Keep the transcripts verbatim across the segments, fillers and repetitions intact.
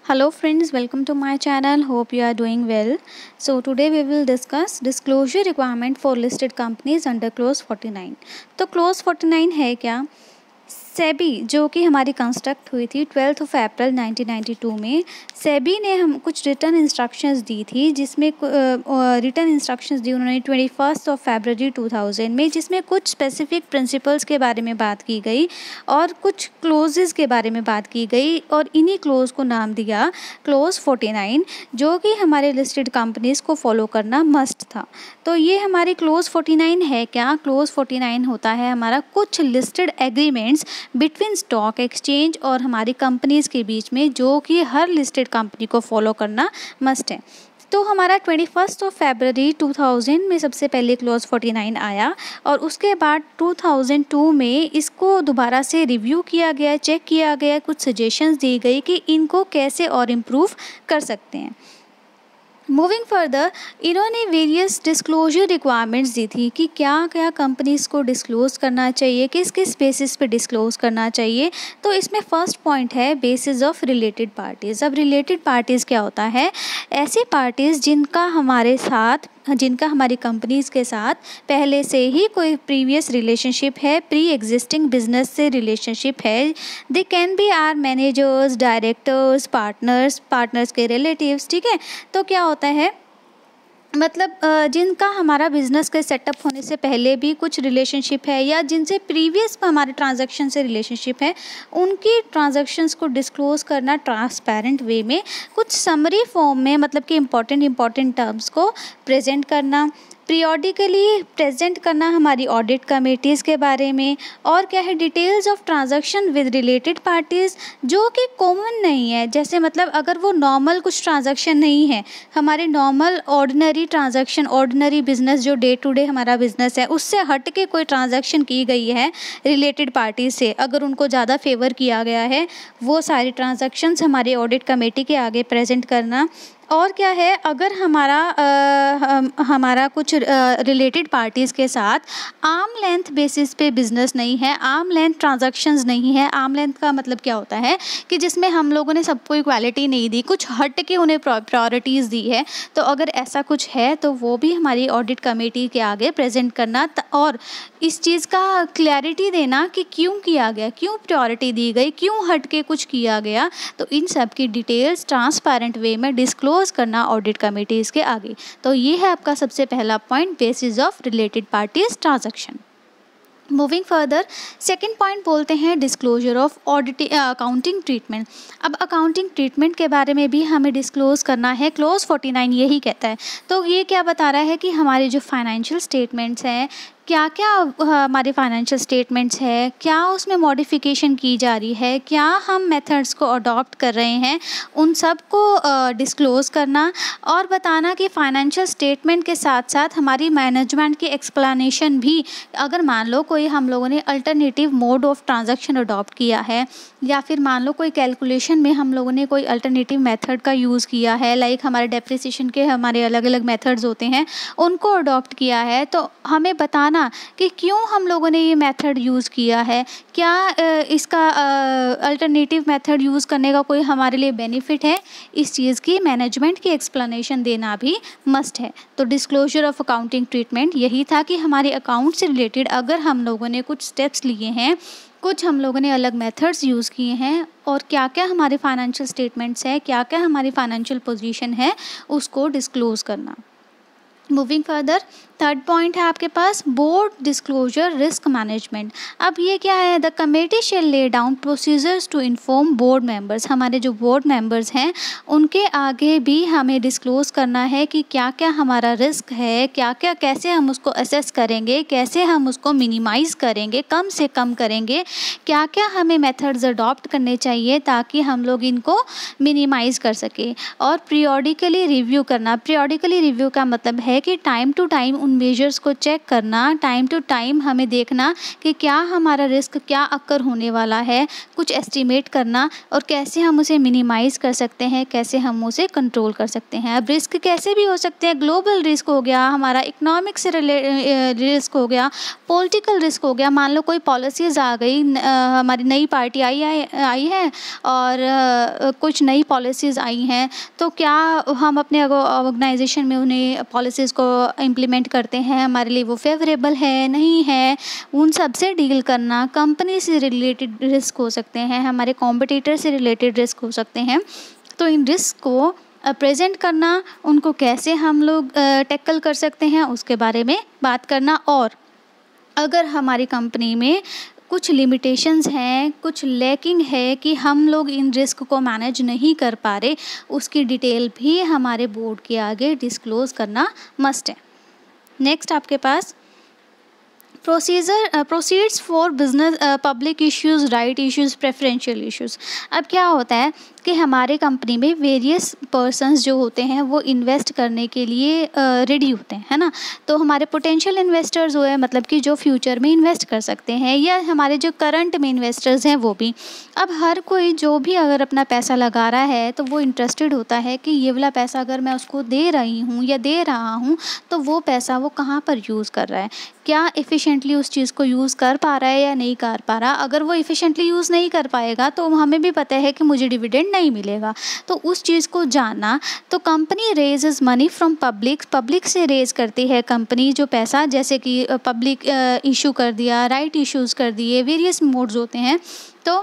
Hello friends, welcome to my channel. Hope you are doing well. So today we will discuss disclosure requirement for listed companies under clause forty nine. तो clause forty nine है क्या? सेबी जो कि हमारी construct हुई थी twelfth of April nineteen ninety two में, सेबी ने हम कुछ रिटर्न इंस्ट्रक्शंस दी थी, जिसमें रिटर्न इंस्ट्रक्शंस दी उन्होंने twenty first of February two thousand में, जिसमें कुछ स्पेसिफिक प्रिंसिपल्स के बारे में बात की गई और कुछ क्लोजेस के बारे में बात की गई और इन्हीं क्लोज को नाम दिया क्लोज फोर्टी नाइन, जो कि हमारे लिस्टेड कंपनीज़ को फॉलो करना मस्ट था. तो ये हमारी क्लोज फोर्टी नाइन है क्या? क्लोज फोर्टी नाइन होता है हमारा कुछ listed agreements between stock exchange और हमारी कंपनीज़ के बीच में, जो कि हर लिस्टेड कंपनी को फॉलो करना मस्ट है. तो हमारा twenty first of February two thousand में सबसे पहले क्लोज फोर्टी नाइन आया और उसके बाद टू थाउजेंड टू में इसको दोबारा से रिव्यू किया गया, चेक किया गया, कुछ सजेशंस दी गई कि इनको कैसे और इम्प्रूव कर सकते हैं. मूविंग फर्दर, इन्होंने वेरियस डिस्क्लोजर रिक्वायरमेंट्स दी थी कि क्या क्या कंपनीज़ को डिस्क्लोज़ करना चाहिए, किस किस बेसिस पे डिस्क्लोज़ करना चाहिए. तो इसमें फर्स्ट पॉइंट है बेसिस ऑफ रिलेटेड पार्टीज़. अब रिलेटेड पार्टीज़ क्या होता है? ऐसी पार्टीज़ जिनका हमारे साथ जिनका हमारी कंपनीज़ के साथ पहले से ही कोई प्रीवियस रिलेशनशिप है, प्री एग्जिस्टिंग बिजनेस से रिलेशनशिप है. They can be are managers, directors, partners, partners के रिलेटिव्स. ठीक है, तो क्या होता है, मतलब जिनका हमारा बिज़नेस के सेटअप होने से पहले भी कुछ रिलेशनशिप है या जिनसे प्रीवियस हमारे ट्रांजैक्शन से रिलेशनशिप है, उनकी ट्रांजैक्शंस को डिस्क्लोज़ करना ट्रांसपेरेंट वे में, कुछ समरी फॉर्म में, मतलब कि इम्पॉर्टेंट इम्पॉर्टेंट टर्म्स को प्रेजेंट करना, पीरियोडिकली प्रेजेंट करना हमारी ऑडिट कमेटीज़ के बारे में, और क्या है, details of transaction with related parties जो कि कॉमन नहीं है. जैसे मतलब अगर वो नॉर्मल कुछ ट्रांजैक्शन नहीं है, हमारे normal ordinary transaction, ordinary business जो डे टू डे हमारा बिजनेस है, उससे हट के कोई ट्रांजैक्शन की गई है रिलेटेड पार्टी से, अगर उनको ज़्यादा फेवर किया गया है, वो सारी ट्रांजैक्शंस हमारे ऑडिट कमेटी के आगे प्रेजेंट करना. और क्या है, अगर हमारा आ, हमारा कुछ रिलेटेड पार्टीज़ के साथ आर्म लेंथ बेसिस पे बिज़नेस नहीं है, आर्म लेंथ ट्रांजैक्शंस नहीं है. आर्म लेंथ का मतलब क्या होता है कि जिसमें हम लोगों ने सबको इक्वालिटी नहीं दी, कुछ हट के उन्हें प्रायोरिटीज़ दी है. तो अगर ऐसा कुछ है तो वो भी हमारी ऑडिट कमेटी के आगे प्रेजेंट करना और इस चीज़ का क्लैरिटी देना कि क्यों किया गया, क्यों प्रायोरिटी दी गई, क्यों हट के कुछ किया गया. तो इन सब की डिटेल्स ट्रांसपेरेंट वे में डिस्क्लोज करना ऑडिट कमेटीज़ के आगे. तो ये है आपका सबसे पहला point, basis of related parties transaction. Moving further, second point बोलते हैं disclosure of audit accounting treatment. अब अकाउंटिंग ट्रीटमेंट के बारे में भी हमें डिस्क्लोज करना है, क्लोज फोर्टी नाइन यही कहता है. तो ये क्या बता रहा है कि हमारे जो फाइनेंशियल स्टेटमेंट्स हैं, क्या क्या हमारे फाइनेंशियल स्टेटमेंट्स है, क्या उसमें मॉडिफिकेशन की जा रही है, क्या हम मेथड्स को अडॉप्ट कर रहे हैं, उन सब को डिस्क्लोज़ करना और बताना कि फाइनेंशियल स्टेटमेंट के साथ साथ हमारी मैनेजमेंट की एक्सप्लेनेशन भी, अगर मान लो कोई हम लोगों ने alternative mode of transaction adopt किया है या फिर मान लो कोई कैलकुलेशन में हम लोगों ने कोई अल्टरनेटिव मेथड का यूज़ किया है, लाइक हमारे डेप्रिसिएशन के हमारे अलग अलग मेथड्स होते हैं, उनको अडॉप्ट किया है, तो हमें बताना कि क्यों हम लोगों ने ये मेथड यूज़ किया है, क्या इसका अल्टरनेटिव मेथड यूज़ करने का कोई हमारे लिए बेनिफिट है. इस चीज़ की मैनेजमेंट की एक्सप्लेनेशन देना भी मस्ट है. तो डिस्क्लोजर ऑफ अकाउंटिंग ट्रीटमेंट यही था कि हमारे अकाउंट से रिलेटेड अगर हम लोगों ने कुछ स्टेप्स लिए हैं, कुछ हम लोगों ने अलग मेथड्स यूज़ किए हैं और क्या क्या हमारे फाइनेंशियल स्टेटमेंट्स है, क्या क्या हमारी फाइनेंशियल पोजीशन है, उसको डिस्क्लोज़ करना. मूविंग फर्दर, थर्ड पॉइंट है आपके पास बोर्ड डिस्क्लोजर रिस्क मैनेजमेंट. अब ये क्या है, the committee shall lay down procedures to inform board members. हमारे जो बोर्ड मेंबर्स हैं उनके आगे भी हमें डिस्क्लोज़ करना है कि क्या क्या हमारा रिस्क है, क्या क्या कैसे हम उसको असेस करेंगे, कैसे हम उसको मिनिमाइज़ करेंगे, कम से कम करेंगे, क्या क्या हमें मेथड्स अडॉप्ट करने चाहिए ताकि हम लोग इनको मिनिमाइज़ कर सकें. और पीरियोडिकली रिव्यू करना. पीरियोडिकली रिव्यू का मतलब है कि टाइम टू टाइम उन मेजर्स को चेक करना, टाइम टू टाइम हमें देखना कि क्या हमारा रिस्क क्या अक्कर होने वाला है, कुछ एस्टिमेट करना और कैसे हम उसे मिनिमाइज़ कर सकते हैं, कैसे हम उसे कंट्रोल कर सकते हैं। अब रिस्क कैसे भी हो सकते हैं, ग्लोबल रिस्क हो गया, हमारा इकोनॉमिक से रिलेटेड रिस्क हो गया, पॉलिटिकल रिस्क हो गया। मान लो कोई पॉलिसीज़ आ गई, हमारी नई पार्टी आई आई है और कुछ नई पॉलिसीज़ आई हैं, तो क्या हम अपने ऑर्गेनाइजेशन में उन्हें पॉलिसीज़ को इम्प्लीमेंट करते हैं, हमारे लिए वो फेवरेबल है नहीं है, उन सब से डील करना। कंपनी से रिलेटेड रिस्क हो सकते हैं, हमारे कॉम्पिटिटर से रिलेटेड रिस्क हो सकते हैं। तो इन रिस्क को प्रेजेंट करना, उनको कैसे हम लोग टैकल कर सकते हैं उसके बारे में बात करना। और अगर हमारी कंपनी में कुछ लिमिटेशंस हैं, कुछ लैकिंग है कि हम लोग इन रिस्क को मैनेज नहीं कर पा रहे, उसकी डिटेल भी हमारे बोर्ड के आगे डिस्क्लोज़ करना मस्ट है। नेक्स्ट आपके पास procedure proceeds for business public issues, right issues, preferential issues. अब क्या होता है कि हमारे कंपनी में वेरियस पर्सन्स जो होते हैं वो इन्वेस्ट करने के लिए रेडी होते हैं, है ना। तो हमारे पोटेंशियल इन्वेस्टर्स हुए, मतलब कि जो फ्यूचर में इन्वेस्ट कर सकते हैं, या हमारे जो करंट में इन्वेस्टर्स हैं वो भी। अब हर कोई जो भी अगर अपना पैसा लगा रहा है तो वो इंटरेस्टेड होता है कि ये वाला पैसा अगर मैं उसको दे रही हूँ या दे रहा हूँ तो वो पैसा वो कहाँ पर यूज़ कर रहा है, क्या एफिशिएंटली उस चीज़ को यूज़ कर पा रहा है या नहीं कर पा रहा। अगर वो एफिशिएंटली यूज़ नहीं कर पाएगा तो हमें भी पता है कि मुझे डिविडेंड नहीं मिलेगा। तो उस चीज़ को जानना, तो company raises money from public, public से रेज करती है कंपनी जो पैसा, जैसे कि पब्लिक इशू कर दिया, राइट इश्यूज़ कर दिए, वेरियस मोड्स होते हैं। तो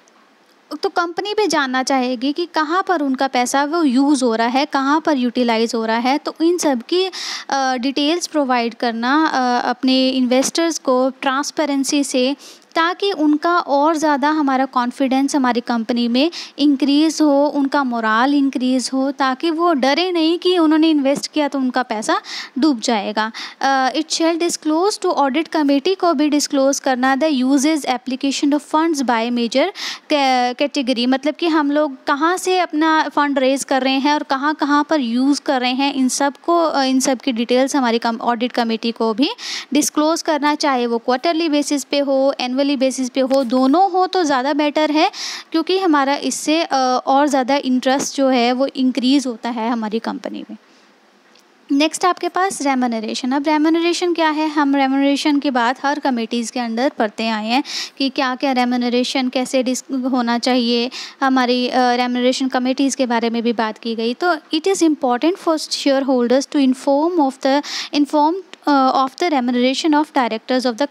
तो कंपनी भी जानना चाहेगी कि कहाँ पर उनका पैसा वो यूज़ हो रहा है, कहाँ पर यूटिलाइज़ हो रहा है। तो इन सब की डिटेल्स प्रोवाइड करना अपने इन्वेस्टर्स को ट्रांसपेरेंसी से, ताकि उनका और ज़्यादा हमारा कॉन्फिडेंस हमारी कंपनी में इंक्रीज़ हो, उनका मोराल इंक्रीज़ हो, ताकि वो डरे नहीं कि उन्होंने इन्वेस्ट किया तो उनका पैसा डूब जाएगा। It shall disclose to audit committee, को भी डिस्क्लोज़ करना the usages application of funds by major category, मतलब कि हम लोग कहाँ से अपना फ़ंड रेज कर रहे हैं और कहाँ कहाँ पर यूज़ कर रहे हैं, इन सब को इन सब की डिटेल्स हमारी ऑडिट कमेटी को भी डिस्क्लोज़ करना, चाहे वो क्वार्टरली बेसिस पे हो, एनुअल बेसिस पे हो, दोनों हो तो ज़्यादा बेटर है, क्योंकि हमारा इससे और ज़्यादा इंटरेस्ट जो है वो इंक्रीज़ होता है हमारी कंपनी में। नेक्स्ट आपके पास रेम्यूनरेशन। अब रेम्यूनरेशन क्या है, हम रेम्यूनरेशन की बात हर कमेटीज़ के अंदर पढ़ते आए हैं कि क्या क्या रेम्यूनरेशन कैसे होना चाहिए, हमारी रेम्यूनरेशन कमेटीज़ के बारे में भी बात की गई। तो it is important for share holders to inform of the inform of the remuneration of directors of the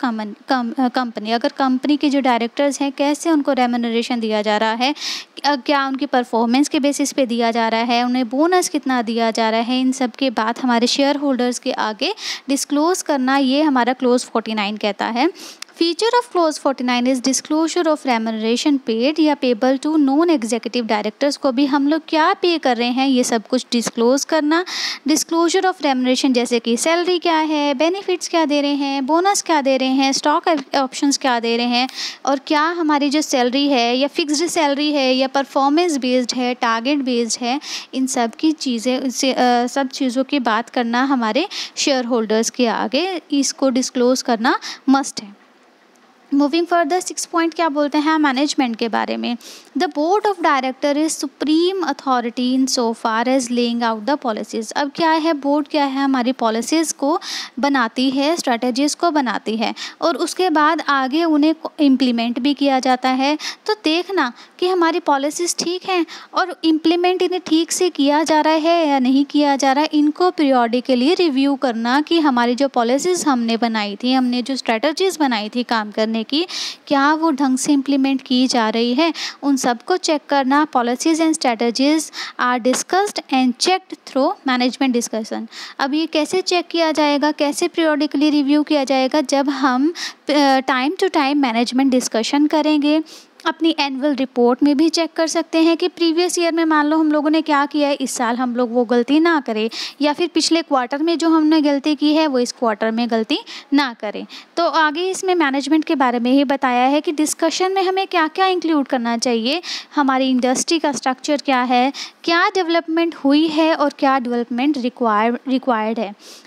company. अगर कंपनी के जो डायरेक्टर्स हैं कैसे उनको रेम्यूनरेशन दिया जा रहा है, क्या उनकी परफॉर्मेंस के बेसिस पे दिया जा रहा है, उन्हें बोनस कितना दिया जा रहा है, इन सब के बात हमारे शेयर होल्डर्स के आगे डिस्क्लोज़ करना, ये हमारा क्लोज फोर्टी नाइन कहता है। Feature of clause forty nine is disclosure of remuneration paid या payable to non executive directors, को भी हम लोग क्या पे कर रहे हैं ये सब कुछ डिस्क्लोज करना। डिस्क्लोजर ऑफ रेम्यूनरेशन, जैसे कि सैलरी क्या है, बेनिफिट्स क्या दे रहे हैं, बोनस क्या दे रहे हैं, स्टॉक ऑप्शंस क्या दे रहे हैं, और क्या हमारी जो सैलरी है या फिक्स्ड सैलरी है या परफॉर्मेंस बेस्ड है, टारगेट बेस्ड है, इन सब की चीज़ें से सब चीज़ों की बात करना हमारे शेयर होल्डर्स के आगे इसको डिस्क्लोज करना मस्ट है। मूविंग फर्दर, सिक्स पॉइंट क्या बोलते हैं मैनेजमेंट के बारे में। The board of director is supreme authority in so far as laying out the policies. अब क्या है, बोर्ड क्या है, हमारी पॉलिसीज़ को बनाती है, स्ट्रेटजीज़ को बनाती है और उसके बाद आगे उन्हें इम्प्लीमेंट भी किया जाता है। तो देखना कि हमारी पॉलिसीज़ ठीक हैं और इम्प्लीमेंट इन्हें ठीक से किया जा रहा है या नहीं किया जा रहा है, इनको पीरियोडिकली रिव्यू करना कि हमारी जो पॉलिसीज़ हमने बनाई थी, हमने जो स्ट्रेटजीज़ बनाई थी काम करने की, क्या वो ढंग से इम्प्लीमेंट की जा रही है, उन सबको चेक करना। Policies and strategies are discussed and checked through management discussion. अब ये कैसे चेक किया जाएगा, कैसे पीरियोडिकली रिव्यू किया जाएगा, जब हम time to time management discussion करेंगे। अपनी एनुअल रिपोर्ट में भी चेक कर सकते हैं कि प्रीवियस ईयर में मान लो हम लोगों ने क्या किया है, इस साल हम लोग वो गलती ना करें, या फिर पिछले क्वार्टर में जो हमने गलती की है वो इस क्वार्टर में गलती ना करें। तो आगे इसमें मैनेजमेंट के बारे में ही बताया है कि डिस्कशन में हमें क्या क्या इंक्लूड करना चाहिए, हमारी इंडस्ट्री का स्ट्रक्चर क्या है, क्या डेवलपमेंट हुई है और क्या डेवलपमेंट रिक्वायर रिक्वायर्ड है।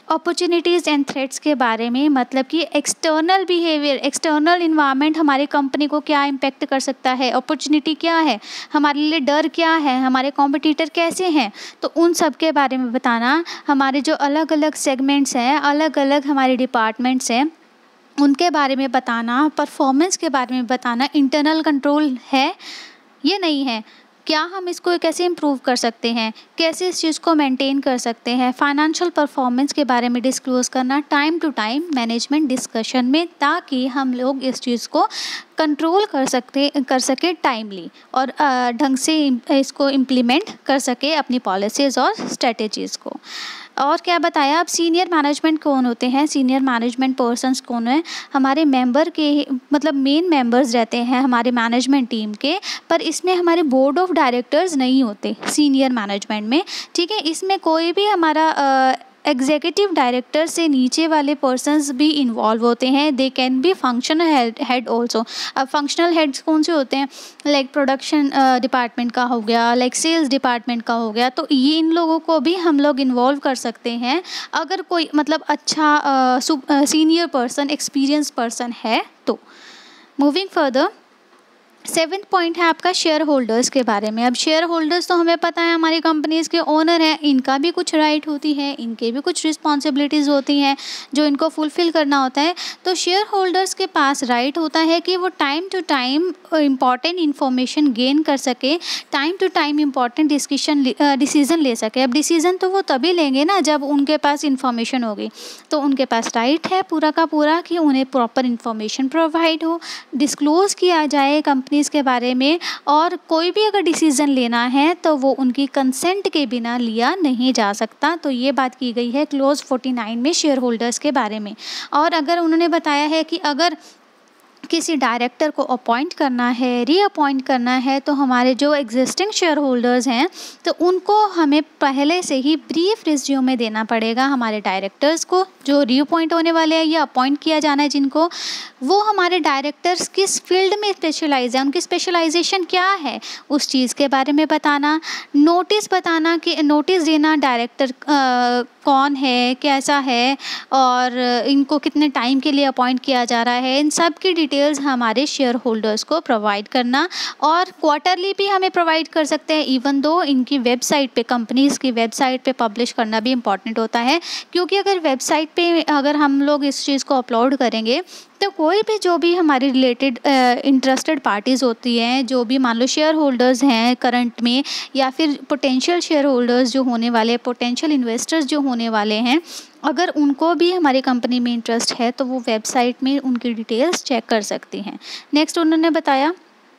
अपॉर्चुनिटीज़ एंड थ्रेट्स के बारे में, मतलब कि एक्सटर्नल बिहेवियर, एक्सटर्नल इन्वायरमेंट हमारी कंपनी को क्या इम्पेक्ट कर सकता है, अपॉर्चुनिटी क्या है, हमारे लिए डर क्या है, हमारे कॉम्पिटिटर कैसे हैं, तो उन सब के बारे में बताना। हमारे जो अलग अलग सेगमेंट्स हैं, अलग अलग हमारे डिपार्टमेंट्स हैं, उनके बारे में बताना, परफॉर्मेंस के बारे में बताना, इंटरनल कंट्रोल है ये नहीं है, क्या हम इसको कैसे इम्प्रूव कर सकते हैं, कैसे इस चीज़ को मेंटेन कर सकते हैं, फाइनेंशियल परफॉर्मेंस के बारे में डिस्क्लोज़ करना time to time management discussion में, ताकि हम लोग इस चीज़ को कंट्रोल कर सकते कर सके टाइमली और ढंग से इसको इम्प्लीमेंट कर सके अपनी पॉलिसीज़ और स्ट्रेटजीज़ को। और क्या बताया, अब सीनियर मैनेजमेंट कौन होते हैं, सीनियर मैनेजमेंट पर्सन्स कौन है, हमारे मेंबर के मतलब मेन मेंबर्स रहते हैं हमारे मैनेजमेंट टीम के, पर इसमें हमारे बोर्ड ऑफ डायरेक्टर्स नहीं होते सीनियर मैनेजमेंट में, ठीक है। इसमें कोई भी हमारा एग्जीक्यूटिव डायरेक्टर से नीचे वाले पर्सन्स भी इन्वॉल्व होते हैं, they can be functional head also. अब फंक्शनल हेड्स कौन से होते हैं, लाइक प्रोडक्शन डिपार्टमेंट का हो गया, लाइक सेल्स डिपार्टमेंट का हो गया, तो ये इन लोगों को भी हम लोग इन्वॉल्व कर सकते हैं अगर कोई मतलब अच्छा सीनियर पर्सन, एक्सपीरियंस पर्सन है तो। मूविंग फर्दर, सेवन पॉइंट है आपका शेयर होल्डर्स के बारे में। अब शेयर होल्डर्स तो हमें पता है हमारी कंपनीज़ के ओनर हैं, इनका भी कुछ राइट होती है, इनके भी कुछ रिस्पॉन्सिबिलिटीज़ होती हैं जो इनको फुलफ़िल करना होता है। तो शेयर होल्डर्स के पास राइट होता है कि वो time to time important information gain कर सके, time to time important discussion decision ले सके। अब डिसीज़न तो वो तभी लेंगे ना जब उनके पास इन्फॉर्मेशन होगी, तो उनके पास राइट है पूरा का पूरा कि उन्हें प्रॉपर इन्फॉर्मेशन प्रोवाइड हो, डिस्क्लोज़ किया जाए कंपनी के बारे में, और कोई भी अगर डिसीज़न लेना है तो वो उनकी कंसेंट के बिना लिया नहीं जा सकता। तो ये बात की गई है क्लोज फोर्टी नाइन में शेयर होल्डर्स के बारे में। और अगर उन्होंने बताया है कि अगर किसी डायरेक्टर को अपॉइंट करना है, रीअपॉइंट करना है, तो हमारे जो एग्जिस्टिंग शेयर होल्डर्स हैं तो उनको हमें पहले से ही ब्रीफ रिज्यूमे देना पड़ेगा हमारे डायरेक्टर्स को, जो रीअपॉइंट होने वाले हैं या अपॉइंट किया जाना है जिनको, वो हमारे डायरेक्टर्स किस फील्ड में स्पेशलाइज है, उनकी स्पेशलाइजेशन क्या है, उस चीज़ के बारे में बताना। नोटिस बताना कि नोटिस देना डायरेक्टर कौन है, कैसा है, और इनको कितने टाइम के लिए अपॉइंट किया जा रहा है, इन सब की डिटेल्स हमारे शेयर होल्डर्स को प्रोवाइड करना। और क्वार्टरली भी हमें प्रोवाइड कर सकते हैं, इवन दो इनकी वेबसाइट पे, कंपनीज़ की वेबसाइट पे पब्लिश करना भी इम्पॉर्टेंट होता है, क्योंकि अगर वेबसाइट पे अगर हम लोग इस चीज़ को अपलोड करेंगे तो कोई भी जो भी हमारी रिलेटेड इंटरेस्टेड पार्टीज़ होती हैं, जो भी मान लो शेयर होल्डर्स हैं करंट में, या फिर पोटेंशियल शेयर होल्डर्स जो होने वाले, पोटेंशियल इन्वेस्टर्स जो होने वाले हैं, अगर उनको भी हमारी कंपनी में इंटरेस्ट है तो वो वेबसाइट में उनकी डिटेल्स चेक कर सकती हैं। नेक्स्ट उन्होंने बताया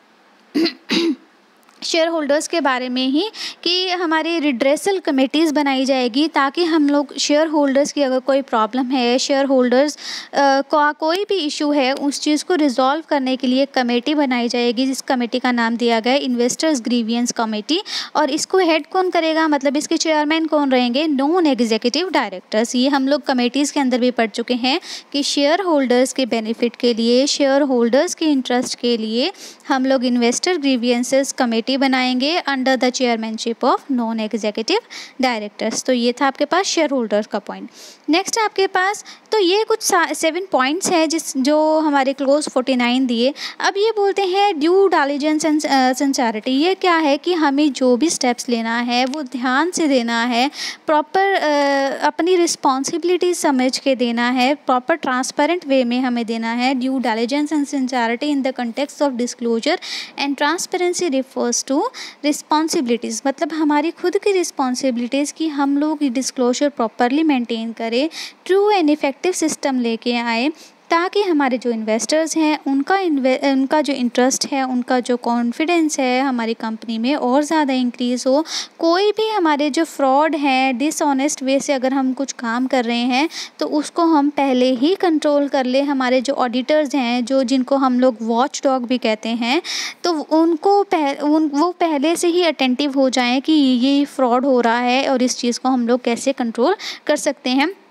शेयर होल्डर्स के बारे में ही कि हमारी रिड्रेसल कमेटीज़ बनाई जाएगी, ताकि हम लोग शेयर होल्डर्स की अगर कोई प्रॉब्लम है, शेयर होल्डर्स का कोई भी इशू है, उस चीज़ को रिजॉल्व करने के लिए कमेटी बनाई जाएगी, जिस कमेटी का नाम दिया गया है इन्वेस्टर्स ग्रीवियंस कमेटी। और इसको हेड कौन करेगा, मतलब इसके चेयरमैन कौन रहेंगे, नॉन एग्जीक्यूटिव डायरेक्टर्स। ये हम लोग कमेटीज़ के अंदर भी पढ़ चुके हैं कि शेयर होल्डर्स के बेनिफिट के लिए, शेयर होल्डर्स के इंटरेस्ट के लिए हम लोग इन्वेस्टर ग्रीवियंसेस कमेटी बनाएंगे under the chairmanship of non executive directors. तो ये था आपके पास शेयर होल्डर्स का पॉइंट। नेक्स्ट आपके पास तो ये कुछ सेवन पॉइंट्स हैं जिस जो हमारे क्लोज फोर्टी नाइन दिए। अब ये बोलते हैं ड्यू डिलिजेंस एंड सिंसियरिटी। ये क्या है कि हमें जो भी स्टेप्स लेना है वो ध्यान से देना है, प्रॉपर अपनी रिस्पॉन्सिबिलिटी समझ के देना है, प्रॉपर ट्रांसपेरेंट वे में हमें देना है। Due diligence and sincerity in the context of disclosure and transparency refers to responsibilities, मतलब हमारी खुद की रिस्पॉन्सिबिलिटीज़ की हम लोग डिस्क्लोजर प्रॉपरली मेंटेन करें, ट्रू एंड इफेक्टिव सिस्टम लेके आए, ताकि हमारे जो इन्वेस्टर्स हैं उनका उनका जो इंटरेस्ट है, उनका जो कॉन्फिडेंस है हमारी कंपनी में और ज़्यादा इंक्रीज़ हो। कोई भी हमारे जो फ्रॉड है, डिसऑनेस्ट वे से अगर हम कुछ काम कर रहे हैं तो उसको हम पहले ही कंट्रोल कर ले। हमारे जो ऑडिटर्स हैं, जो जिनको हम लोग वॉच डॉग भी कहते हैं, तो उनको पह, उन वो पहले से ही अटेंटिव हो जाएं कि ये फ्रॉड हो रहा है और इस चीज़ को हम लोग कैसे कंट्रोल कर सकते हैं।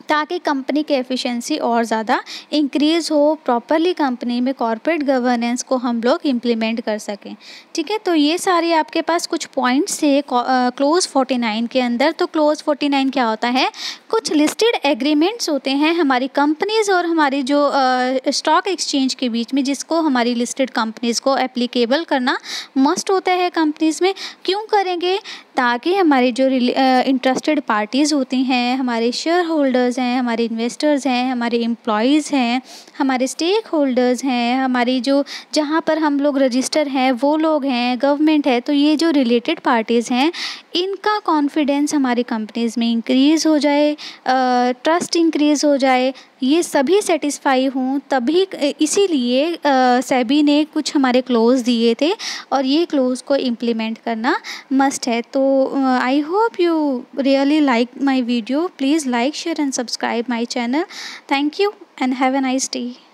ताकि कंपनी की एफिशिएंसी और ज़्यादा इंक्रीज़ हो, प्रॉपरली कंपनी में कॉर्पोरेट गवर्नेंस को हम लोग इम्प्लीमेंट कर सकें। ठीक है, तो ये सारे आपके पास कुछ पॉइंट्स थे क्लोज फोर्टी नाइन के अंदर। तो क्लोज फोर्टी नाइन क्या होता है? कुछ लिस्टेड एग्रीमेंट्स होते हैं हमारी कंपनीज़ और हमारी जो स्टॉक एक्सचेंज के बीच में, जिसको हमारी लिस्टेड कंपनीज़ को एप्लीकेबल करना मस्ट होता है कंपनीज़ में। क्यों करेंगे? ताकि हमारी जो इंटरेस्टेड पार्टीज़ होती हैं, हमारे शेयर होल्डर्स हैं, हमारे इन्वेस्टर्स हैं, हमारे एम्प्लॉयज़ हैं, हमारे स्टेक होल्डर्स हैं, हमारी जो जहाँ पर हम लोग रजिस्टर हैं वो लोग हैं, गवर्नमेंट है, तो ये जो रिलेटेड पार्टीज़ हैं इनका कॉन्फिडेंस हमारी कंपनीज़ में इंक्रीज़ हो जाए, ट्रस्ट इंक्रीज़ हो जाए, ये सभी सेटिस्फाई हों, तभी इसीलिए सेबी ने कुछ हमारे क्लोज दिए थे और ये क्लोज को इम्प्लीमेंट करना मस्ट है। तो I hope you really like my video. Please like, share and subscribe my channel. Thank you and have a nice day.